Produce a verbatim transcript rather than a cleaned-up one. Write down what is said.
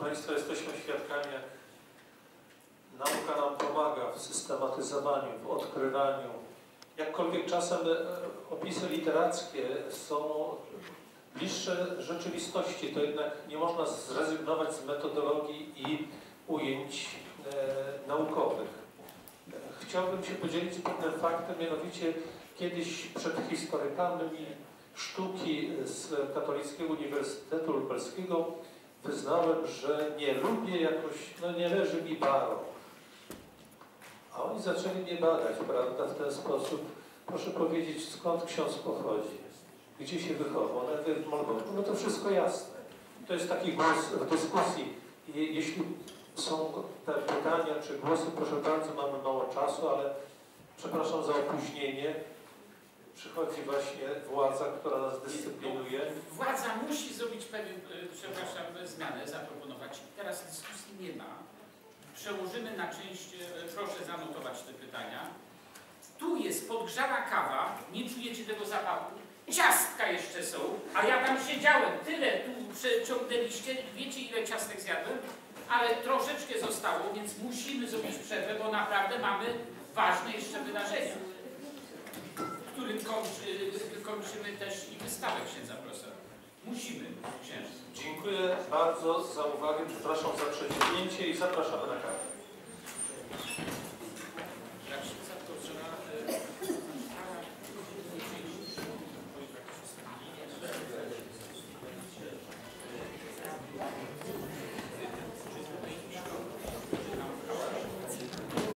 Państwa, jesteśmy świadkami, jak nauka nam pomaga w systematyzowaniu, w odkrywaniu. Jakkolwiek czasem opisy literackie są bliższe rzeczywistości, to jednak nie można zrezygnować z metodologii i ujęć e, naukowych. Chciałbym się podzielić pewnym faktem, mianowicie kiedyś przed historykami sztuki z Katolickiego Uniwersytetu Lubelskiego wyznałem, że nie lubię jakoś, no nie leży mi barok. A oni zaczęli mnie badać, prawda, w ten sposób. Proszę powiedzieć, skąd ksiądz pochodzi, gdzie się wychował, nawet w Moldowie. No to wszystko jasne. To jest taki głos w dyskusji. I jeśli są te pytania czy głosy, proszę bardzo, mamy mało czasu, ale przepraszam za opóźnienie. Przychodzi właśnie władza, która nas dyscyplinuje. Władza musi zrobić pewien, przepraszam, zmianę, zaproponować. Teraz dyskusji nie ma. Przełożymy na część, proszę zanotować te pytania. Tu jest podgrzana kawa, nie czujecie tego zapachu. Ciastka jeszcze są, a ja tam siedziałem, tyle tu przeciągnęliście, wiecie ile ciastek zjadłem? Ale troszeczkę zostało, więc musimy zrobić przerwę, bo naprawdę mamy ważne jeszcze wydarzenia, w którym kończy, kończymy też i wystawę księdza profesora. Musimy, księżyc. Dziękuję bardzo za uwagę, przepraszam za przeciągnięcie i zapraszamy na kawę.